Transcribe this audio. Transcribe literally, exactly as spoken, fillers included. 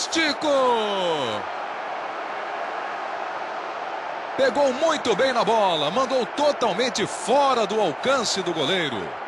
Chico! Pegou muito bem na bola, mandou totalmente fora do alcance do goleiro.